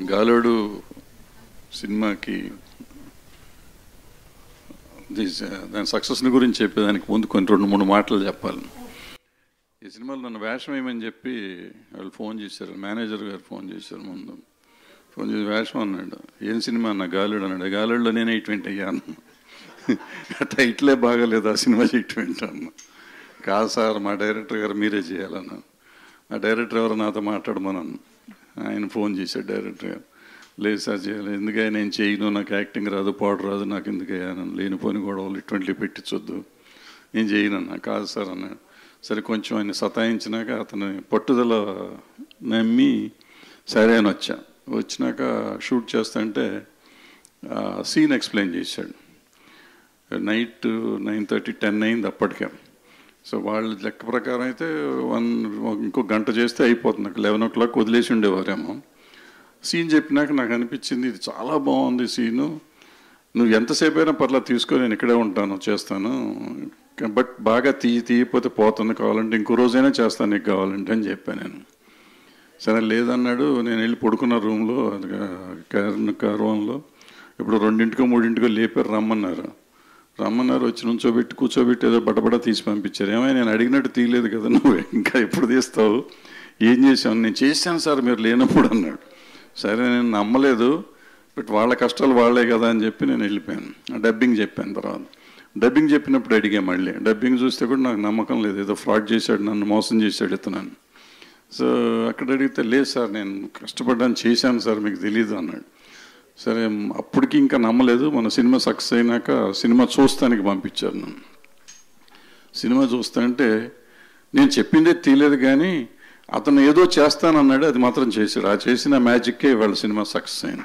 గాలోడు సినిమాకి దాని సక్సెస్ని గురించి చెప్పేదానికి ముందు కొన్ని 2-3 మాటలు చెప్పాలి. ఈ సినిమాలో నన్ను వేషం వేయమని చెప్పి వాళ్ళు ఫోన్ చేశారు, మేనేజర్ గారు ఫోన్ చేశారు. ముందు ఫోన్ చేసి వేషం అన్నాడు. ఏం సినిమా అన్న? గాలోడు అన్నాడు. గాలోడులో నేనే ఇటువంటి అయ్యాను. టైటిలే బాగాలేదు, ఆ సినిమా ఇటువంటి అన్న. కాదు సార్, మా డైరెక్టర్ గారు మీరే చేయాలన్నా. ఆ డైరెక్టర్ ఎవరు నాతో మాట్లాడమన్నాను. ఆయన ఫోన్ చేశాడు డైరెక్టర్ గారు. లేదు సార్ చేయాలి, ఎందుకయ్యా నేను చేయను, నాకు యాక్టింగ్ రాదు, పాడు రాదు, నాకు ఎందుకయ్యా లేనిపోని గొడవలు ఇటువంటివి పెట్టించొద్దు, నేను చేయనన్నా. కాదు సార్ అన్నాడు. సరే కొంచెం ఆయన సతాయించినాక అతను పట్టుదల నమ్మి సరే అని వచ్చినాక షూట్ చేస్తుంటే సీన్ ఎక్స్ప్లెయిన్ చేశాడు. నైట్ 9:30, 10 అయింది అప్పటికే. సో వాళ్ళ లెక్క ప్రకారం అయితే ఇంకో గంట చేస్తే అయిపోతుంది. 11 o'clock వదిలేసి ఉండేవారేమో. సీన్ చెప్పినాక నాకు అనిపించింది ఇది చాలా బాగుంది సీను, నువ్వు ఎంతసేపు అయినా పర్లేదు తీసుకో, నేను ఇక్కడే ఉంటాను, చేస్తాను, బట్ బాగా తీయపోతే పోతుంది, కావాలంటే ఇంకో రోజైనా చేస్తాను నీకు కావాలంటే అని చెప్పాను నేను. సరే లేదన్నాడు. నేను వెళ్ళి పడుకున్న రూమ్లో కార్వాన్లో ఇప్పుడు 2 3 లేపారు, రమ్మన్నారు. వచ్చి నుంచోబెట్టి కూర్చోబెట్టి ఏదో బటబడ తీసి పంపించారు. ఏమైనా నేను అడిగినట్టు తీయలేదు కదా నువ్వు, ఇంకా ఎప్పుడు తీస్తావు, ఏం చేశాను? నేను చేశాను సార్ మీరు లేనప్పుడు అన్నాడు. సరే నేను నమ్మలేదు, బట్ వాళ్ళ కష్టాలు వాళ్ళే కదా అని చెప్పి నేను వెళ్ళిపోయాను. డబ్బింగ్ చెప్పాను. తర్వాత డబ్బింగ్ చెప్పినప్పుడు అడిగా మళ్ళీ. డబ్బింగ్ చూస్తే కూడా నాకు నమ్మకం లేదు, ఏదో ఫ్రాడ్ చేశాడు, నన్ను మోసం చేశాడు ఇతనని. సో అక్కడ అడిగితే లేదు సార్ నేను కష్టపడ్డాను, చేశాను సార్, మీకు తెలీదు అన్నాడు. సరే అప్పటికి ఇంకా నమ్మలేదు. మన సినిమా సక్సెస్ అయినాక సినిమా చూస్తానికి పంపించారు నన్ను. సినిమా చూస్తానంటే నేను చెప్పిందే తీయలేదు, కానీ అతను ఏదో చేస్తానన్నాడు, అది మాత్రం చేశాడు. ఆ చేసిన మ్యాజిక్కే ఇవాళ సినిమా సక్సెస్ అయింది.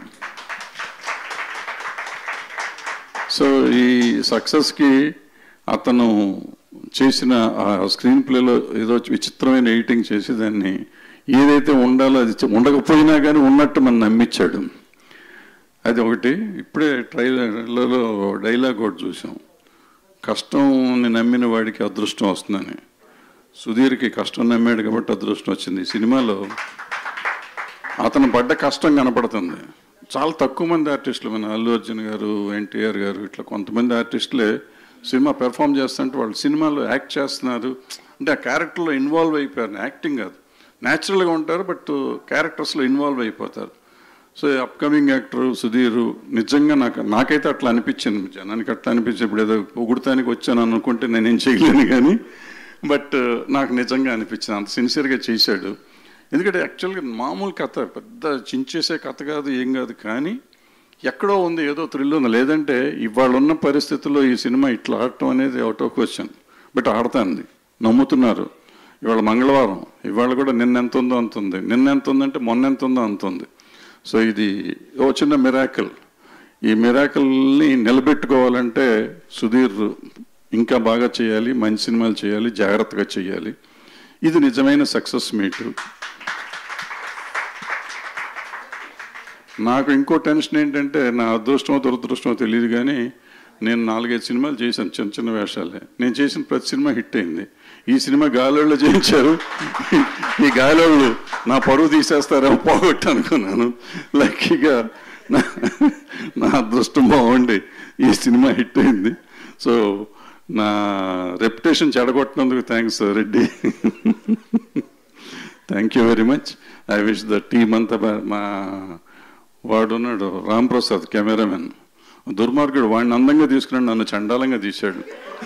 సో ఈ సక్సెస్కి అతను చేసిన ఆ స్క్రీన్ ప్లేలో ఏదో విచిత్రమైన ఎడిటింగ్ చేసి దాన్ని ఏదైతే ఉండాలో అది ఉండకపోయినా కానీ ఉన్నట్టు మనం నమ్మించాడు. అది ఒకటి. ఇప్పుడే ట్రైలర్లో డైలాగ్ ఒకటి చూసాం, కష్టంని నమ్మిన వాడికి అదృష్టం వస్తుందని. సుధీర్కి కష్టం నమ్మాడు కాబట్టి అదృష్టం వచ్చింది. ఈ సినిమాలో అతను పడ్డ కష్టం కనపడుతుంది. చాలా తక్కువ మంది ఆర్టిస్టులు, మన అల్లు అర్జున్ గారు, ఎన్టీఆర్ గారు, ఇట్లా కొంతమంది ఆర్టిస్టులే సినిమా పెర్ఫామ్ చేస్తుంటే వాళ్ళు సినిమాలో యాక్ట్ చేస్తున్నారు అంటే ఆ క్యారెక్టర్లో ఇన్వాల్వ్ అయిపోయారు. యాక్టింగ్ కాదు, న్యాచురల్గా ఉంటారు, బట్ క్యారెక్టర్స్లో ఇన్వాల్వ్ అయిపోతారు. సో అప్కమింగ్ యాక్టర్ సుధీర్ నిజంగా నాకైతే అట్లా అనిపించింది, జనానికి అట్లా అనిపించింది. ఇప్పుడు ఏదో పొగుడతానికి వచ్చాను అనుకుంటే నేనేం చేయలేను, కానీ బట్ నాకు నిజంగా అనిపించింది అంత సిన్సియర్గా చేశాడు. ఎందుకంటే యాక్చువల్గా మామూలు కథ, పెద్ద చించేసే కథ కాదు, ఏం కాదు, కానీ ఎక్కడో ఉంది, ఏదో థ్రిల్ ఉంది. లేదంటే ఇవాళ ఉన్న పరిస్థితుల్లో ఈ సినిమా ఇట్లా ఆడటం అనేది అవుట్ ఆఫ్ క్వశ్చన్, బట్ ఆడుతుంది, నమ్ముతున్నారు. ఇవాళ మంగళవారం, ఇవాళ కూడా నిన్న ఎంత ఉందో అంత ఉంది, నిన్న ఎంత ఉందంటే మొన్న ఎంత ఉందో అంత ఉంది. సో ఇది ఓ చిన్న మిరాకిల్. ఈ మిరాకిల్ని నిలబెట్టుకోవాలంటే సుధీర్ ఇంకా బాగా చేయాలి, మంచి సినిమాలు చేయాలి, జాగ్రత్తగా చేయాలి. ఇది నిజమైన సక్సెస్ మీట్. నాకు ఇంకో టెన్షన్ ఏంటంటే, నా అదృష్టమో దురదృష్టమో తెలియదు, కానీ నేను 4-5 సినిమాలు చేశాను, చిన్న చిన్న వేషాలే. నేను చేసిన ప్రతి సినిమా హిట్ అయింది. ఈ సినిమా గాలోళ్ళు చేయించారు, ఈ గాలోళ్ళు నా పరువు తీసేస్తారేమో పోగొట్టు అనుకున్నాను. లక్కీగా నా అదృష్టం బాగుండి ఈ సినిమా హిట్ అయింది. సో నా రెప్యుటేషన్ చెడగొట్టినందుకు thanks Reddy, thank you very much. I wish the team అంతా. మా వాడున్నాడు రాంప్రసాద్ కెమెరామెన్, దుర్మార్గుడు, వాడిని అందంగా తీసుకున్నాడు, నన్ను చండాలంగా తీశాడు.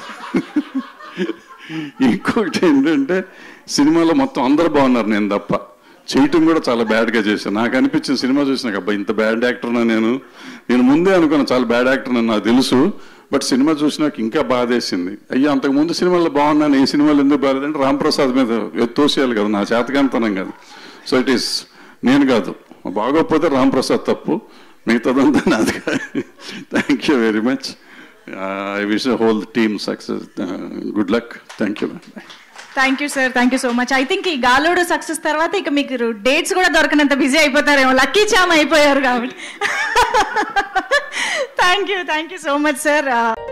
ఇంకొకటి ఏంటంటే సినిమాలో మొత్తం అందరూ బాగున్నారు, నేను తప్ప. చేయటం కూడా చాలా బ్యాడ్గా చేశాను. నాకు అనిపించిన సినిమా చూసినాక అబ్బా ఇంత బ్యాడ్ యాక్టర్నా నేను ముందే అనుకున్నాను చాలా బ్యాడ్ యాక్టర్ అని నాకు తెలుసు, బట్ సినిమా చూసినాక ఇంకా బాధేసింది. అయ్యా అంతకుముందు సినిమాలో బాగున్నాను, ఈ సినిమాలో ఎందుకు బాగాలేదంటే రాంప్రసాద్ మీద తోసేయాలి కదా, నా చేతకాంతనం కాదు. సో ఇట్ ఈస్ నేను కాదు, బాగోకపోతే రాంప్రసాద్ తప్పు, మిగతాదంతా నాది. Thank you very much. I wish the whole team success. Good luck. Thank you. Thank you sir, thank you so much. I think ఈ గాలోడు సక్సెస్ తర్వాత ఇక మీకు డేట్స్ కూడా దొరకనంత బిజీ అయిపోతారేమో, లక్కీ చామ్ అయిపోయారు కాబట్టి. Thank you so much sir.